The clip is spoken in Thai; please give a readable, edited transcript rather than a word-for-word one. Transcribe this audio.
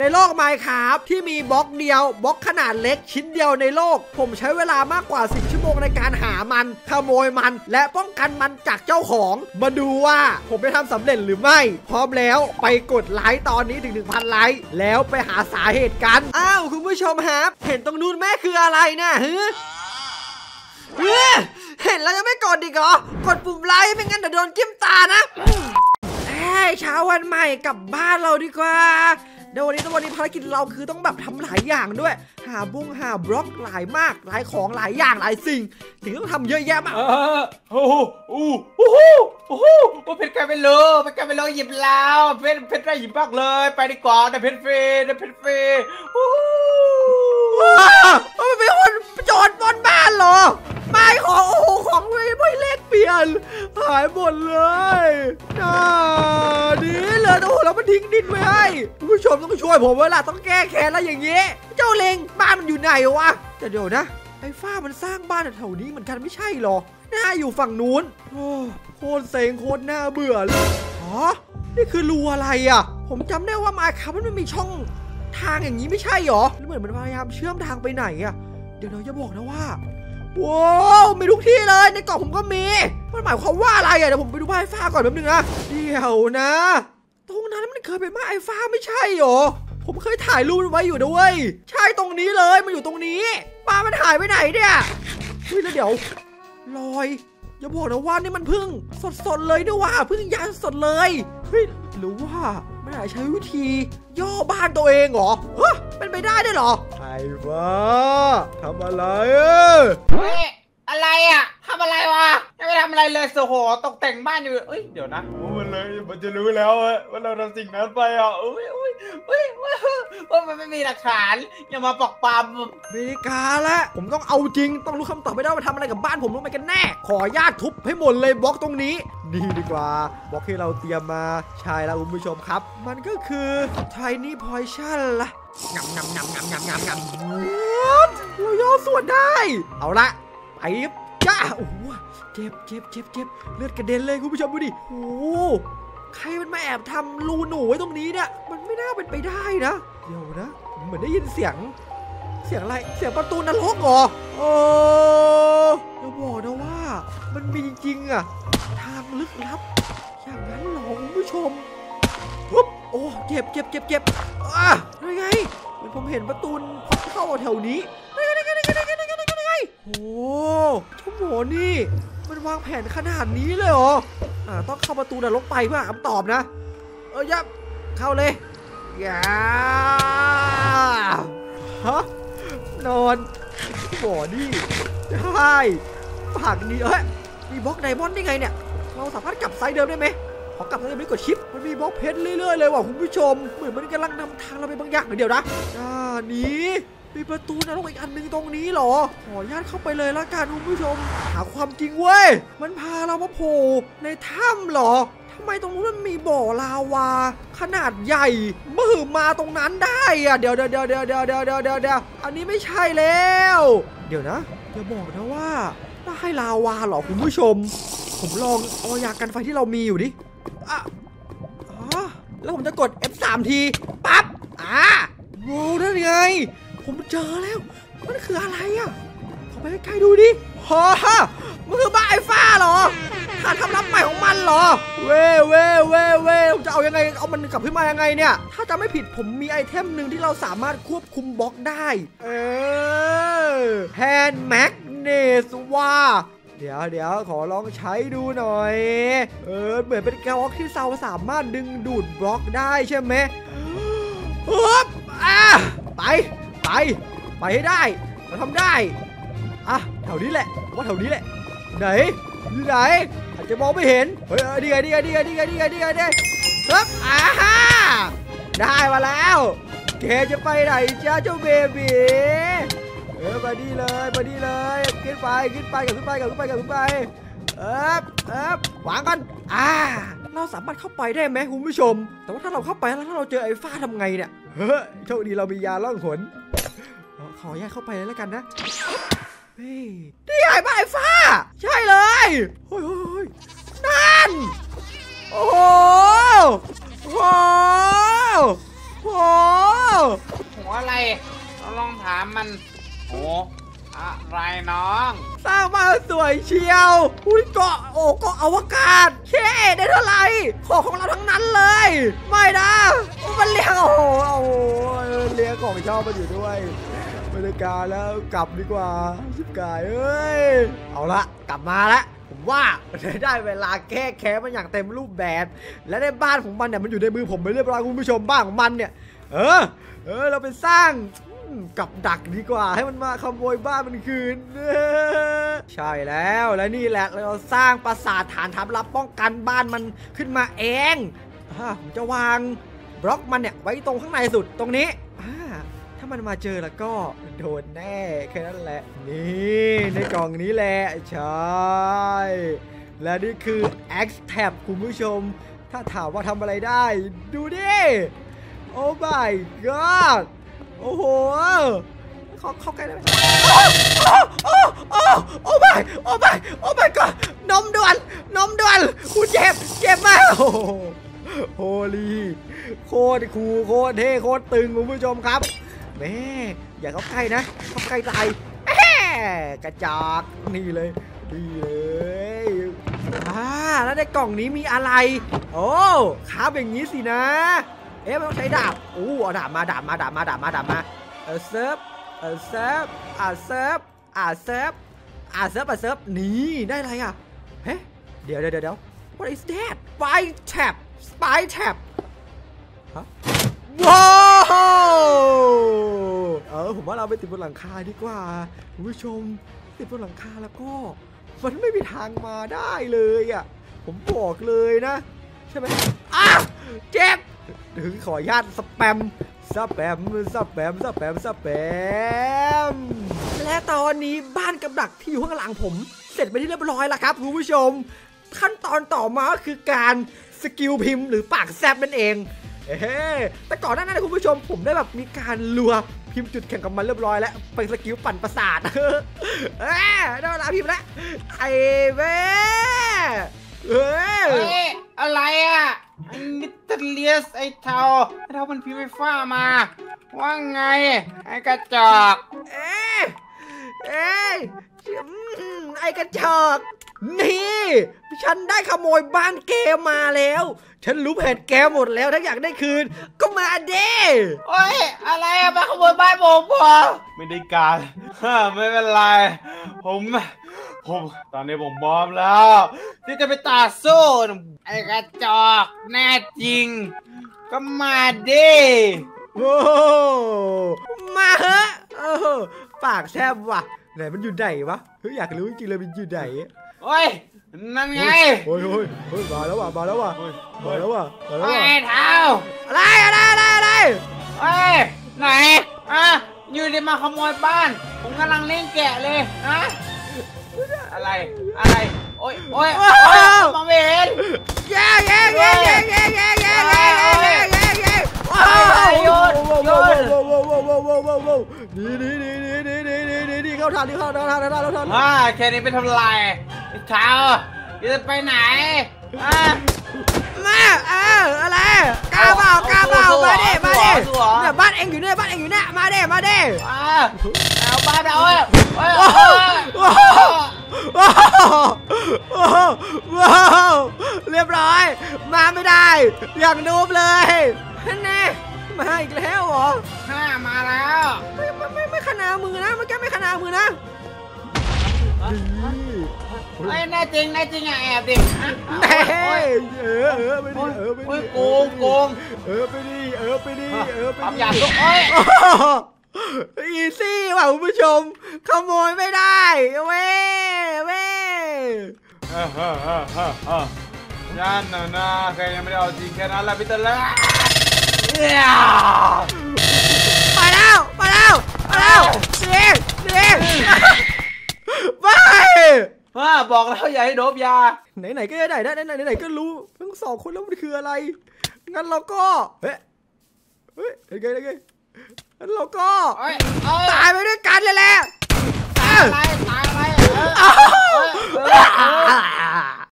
ในโลก Minecraft ที่มีบล็อกเดียวบล็อกขนาดเล็กชิ้นเดียวในโลกผมใช้เวลามากกว่า10 ชั่วโมงในการหามันขโมยมันและป้องกันมันจากเจ้าของมาดูว่าผมได้ทำสำเร็จหรือไม่พร้อมแล้วไปกดไลค์ตอนนี้ถึง 1,000 ไลค์แล้วไปหาสาเหตุกันอ้าวคุณผู้ชมครับเห็นตรงนู้นแม่คืออะไรนะเห็นแล้วยังไม่กดอีกเหรอกดปุ่มไลค์ไม่งั้นเดี๋ยวโดนจิ้มตานะเช้าวันใหม่กลับบ้านเราดีกว่าเดี๋ยววันนี้ภารกิจเราคือต้องแบบทำหลายอย่างด้วยหาบล็อกหลายมากหลายของหลายอย่างหลายสิ่งถึงต้องทำเยอะแยะมากโอ้โหเพชรกลายเป็นโลหยิบแล้วเพชรได้หยิบมากเลยไปดีกว่าได้เพชรฟรีมันเป็นคนโจรปล้นบ้านเหรอไม่ของของไม่เลขเปลี่ยนหายหมดเลยดีเลยโอ้โหแล้วมันทิ้งดินไว้ให้ผู้ชมต้องช่วยผมเวลาต้องแก้แค้นแล้วอย่างเงี้ยเจ้าเลงบ้านมันอยู่ไหนวะแต่เดี๋ยวนะไอ้ฟ้ามันสร้างบ้านแถวนี้เหมือนกันไม่ใช่หรอน่าอยู่ฝั่งนู้นโคตรเซ็งโคตรน่าเบื่อเลยนี่คือรูอะไรอ่ะผมจำได้ว่ามาครับมันไม่มีช่องทางอย่างนี้ไม่ใช่หรอเหมือนมันพยายามเชื่อมทางไปไหนอ่ะเดี๋ยวจะบอกนะว่าว้าวมีทุกที่เลยในกล่องผมก็มีมันหมายความว่าอะไรอ่ะเดี๋ยวผมไปดูบ้านไอ้ฟ้าก่อนแป๊บนึงนะเดี๋ยวนะตรงนั้นมันเคยเป็นบ้านไอ้ฟ้าไม่ใช่หรอผมเคยถ่ายรูปไว้อยู่ด้วยใช่ตรงนี้เลยมันอยู่ตรงนี้บ้านมันหายไปไหนเนี่ยเฮ้ยแล้วเดี๋ยวลอยอย่าบอกนะว่านี่มันพึ่งสดเลยด้วยว่ะพึ่งย่างสดเลยเฮ้ยหรือว่ามันอาจใช้วิธีย่อบ้านตัวเองเหรอเป็นไปได้ด้วยเหรอไอ้ฟ้าทำอะไรอะไรอ่ะทำอะไรวะยังไม่ทำอะไรเลยโอ้โหตกแต่งบ้านอยู่เดี๋ยวนะมันจะรู้แล้วว่าเราทำสิ่งนั้นไปอ่ะว่ามันไม่มีหลักฐานอย่ามาปกปามเมกาละผมต้องเอาจริงต้องรู้คำตอบไม่ได้ว่าทำอะไรกับบ้านผมรู้ไหมกันแน่ขอญาตทุบให้หมดเลยบล็อกตรงนี้นี่ดีกว่าบล็อกที่เราเตรียมมาใช่แล้วคุณผู้ชมครับมันก็คือไทนี่พอยชั่นละงำเราย่อส่วนได้เอาละไปจ้าโอ้โหเจ็บเลือดกระเด็นเลยคุณผู้ชมดูดิโอ้ใครมันมาแอบทำรูหนูไว้ตรงนี้เนี่ยมันไม่น่าเป็นไปได้นะเดี๋ยวนะเหมือนได้ยินเสียงอะไรเสียงประตูนรกเหรอจะบอกนะว่ามันมีจริงๆอะทางลึกลับอย่างนั้นหรอคุณผู้ชมปุ๊บโอ้เจ็บยังไงผมเห็นประตูเข้าแถวนี้โอ้ชั่วโมงนี่มันวางแผนขนาดนี้เลยเหรอต้องเข้าประตูนรกไปเพื่อหาคำตอบนะยับเข้าเลยนอนบ่อนี่ใช่ผักนี่มีบล็อกไดมอนด์ได้ไงเนี่ยเราสามารถกลับไซส์เดิมได้ไหมขอกลับไซส์เดิมไม่กดชิปมันมีบล็อกเพชรเรื่อยๆเลยว่ะคุณผู้ชมเหมือนมันกำลังนำทางเราไปบางอย่างเดี๋ยวนะนี้มีประตูนรกอีกอันหนึ่งตรงนี้เหรอขออนุญาตเข้าไปเลยละกันคุณผู้ชมหาความจริงเว้ยมันพาเรามาโผล่ในถ้ำเหรอทำไมตรงนู้นมันมีบ่อลาวาขนาดใหญ่มาตรงนั้นได้อะเดี๋ยวอันนี้ไม่ใช่แล้วเดี๋ยวนะอย่าบอกนะว่าได้ลาวาเหรอคุณผู้ชมผมลองเอายากันไฟที่เรามีอยู่ดิแล้วผมจะกด F3 ทีปั๊บโว้ได้ไงผมเจอแล้วมันคืออะไรอ่ะขอไปใกล้ๆดูดิมันคือบ้าไอ้ฟ้าเหรอฐานทำรับใหม่ของมันเหรอเว้ผมจะเอายังไงเอามันกลับขึ้นมายังไงเนี่ยถ้าจะไม่ผิดผมมีไอเทมหนึ่งที่เราสามารถควบคุมบล็อกได้แฮนด์แมกเนสว่าเดี๋ยวขอลองใช้ดูหน่อยเหมือนเป็นกระบอกที่เราสามารถดึงดูดบล็อกได้ใช่ไหมไปให้ได้เราทำได้แถวนี้แหละว่าแถวนี้แหละไหนอยู่ไหนอาจจะมองไม่เห็นดีไงครับได้มาแล้วแกจะไปไหนจ้าเจ้าเบบีมาดีเลยขึ้นไปวางกันเราสามารถเข้าไปได้ไหมคุณผู้ชมแต่ว่าถ้าเราเข้าไปแล้วถ้าเราเจอไอ้ฟ้าทำไงเนี่ยโชคดีเรามียาล่องหนขอแยกเข้าไปเลยแล้วกันนะนี่ไอ้บ้าไอ้ฟ้าใช่เลยนั่นโอ้โหหัวอะไรเราลองถามมันโอ้อะไรน้องสร้างบ้านสวยเชียวอุ้ยเกาะเกาะอวกาศเช่ได้เท่าไหร่ของเราทั้งนั้นเลยไม่นะมันเลี้ยงโอ้โหเลี้ยงของชอบมาอยู่ด้วยบรรยากาศแล้วกลับดีกว่าชิบกายเอ้ยเอาละกลับมาแล้วผมว่าได้เวลาแก้แค้นมันอย่างเต็มรูปแบบและในบ้านของมันเนี่ยมันอยู่ในมือผมไปเรียบร้อยคุณผู้ชมบ้านของมันเนี่ยเราไปสร้างกับดักดีกว่าให้มันมาขโมยบ้านมันคืนใช่แล้วและนี่แหละเราสร้างปราสาทฐานทัพลับป้องกันบ้านมันขึ้นมาเองผมจะวางบล็อกมันเนี่ยไว้ตรงข้างในสุดตรงนี้ถ้ามันมาเจอแล้วก็โดนแน่แค่นั้นแหละนี่ในกล่องนี้แหละใช่และนี่คือ X Tab คุณผู้ชมถ้าถามว่าทำอะไรได้ดูดิโอ้ my god โอ้โหเข้าใกล้ได้ไหมโอ้ my god นมด่วนกูเจ็บมากโฮลี่โคตรคูลโคตรเท่โคตรตึงคุณผู้ชมครับแม่อย่าเข้าใกล้นะเข้าใกล้ตายกระจอกนี่เลยแล้วในกล่องนี้มีอะไรโอ้ครับอย่างนี้สินะไม่ต้องใช้ดาบเอาดาบมาเซิร์ฟนี่ได้อะไรอ่ะเฮ้เดี๋ยว what is that spy trap ฮะว้าวผมว่าเราไปติดบนหลังคาดีกว่าคุณผู้ชมติดบนหลังคาแล้วก็มันไม่มีทางมาได้เลยอ่ะผมบอกเลยนะใช่ไหมเจ็บถึงขออนุญาตสแปมและตอนนี้บ้านกับดักที่อยู่ข้างหลังผมเสร็จไปที่เรียบร้อยแล้วครับคุณผู้ชมขั้นตอนต่อมาก็คือการสกิลพิมพ์หรือปากแซบนั่นเองแต่ก่อนหน้านั้นนะคุณผู้ชมผมได้แบบมีการลัวพิมพ์จุดแข่งกับมันเรียบร้อยแล้วเป็นสกิลปั่นประสาทได้เวลาพิมพ์แล้วไอ้แม่อะไรอ่ะมิสเตอร์เลียสไอ้เทามันพิมพ์ไฟฟ้ามาว่าไงไอ้กระจอกไอ้กระจอกนี่ฉันได้ขโมยบ้านแกมาแล้วฉันรู้แผนแกหมดแล้วถ้าอยากได้คืนก็มาเด้อะไรมาขโมยบ้านผมไม่ได้การไม่เป็นไรผมตอนนี้ผมพร้อมแล้วที่จะไปต่อสู้ไอ้กระจอกแน่จริงก็มาดิมาเหอะปากแทบว่ะไหนมันอยู่ไหนวะอยากรู้จริงๆเลยมันอยู่ไหนนั่นไงมาแล้วว่ะไอ้เท้าอะไรไหนอยู่ดีมาขโมยบ้านผมกำลังเล่นแกะเลยอะไรโอ้ยมองไม่เห็นโยนนี่เข้าทันแค่นี้เป็นทำลายเท้าจะไปไหนมาอะไรกล้าเปล่ามาดิเนี่ยบ้านเองอยู่เนี่ยมาดิเอาบ้านไปว้าวเรียบร้อยมาไม่ได้อย่างนูบเลยแน่มาอีกแล้วเหรอมาแล้วไม่ขนามือนะมันแกไม่ขนามือนะแน่จริงอ่ะแอบดิไปดิโกงไปดิอย่าลุกอีซี่ว่ะคุณผู้ชมขโมยไม่ได้เว้ย่านนะใครยังไม่ได้เอาจริงแค่นั้นแหละพี่ตะละไปแล้วเด็กไปบอกแล้วอย่าให้โดบยาไหนก็ได้ไหนก็รู้ทั้งสองคนแล้วมันคืออะไรงั้นเราก็เฮ้ยงั้นเราก็ตายไปด้วยกันเลยแหละตายอะไร